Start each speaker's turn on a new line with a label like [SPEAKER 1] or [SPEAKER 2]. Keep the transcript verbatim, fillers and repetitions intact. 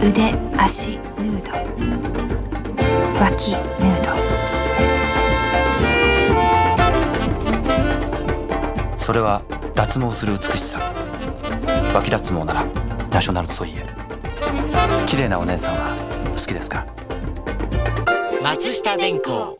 [SPEAKER 1] 腕足ヌード、脇ヌード。
[SPEAKER 2] それは脱毛する美しさ。脇脱毛ならナショナルソイエ。綺麗なお姉さんは好きですか？
[SPEAKER 3] 松下電工。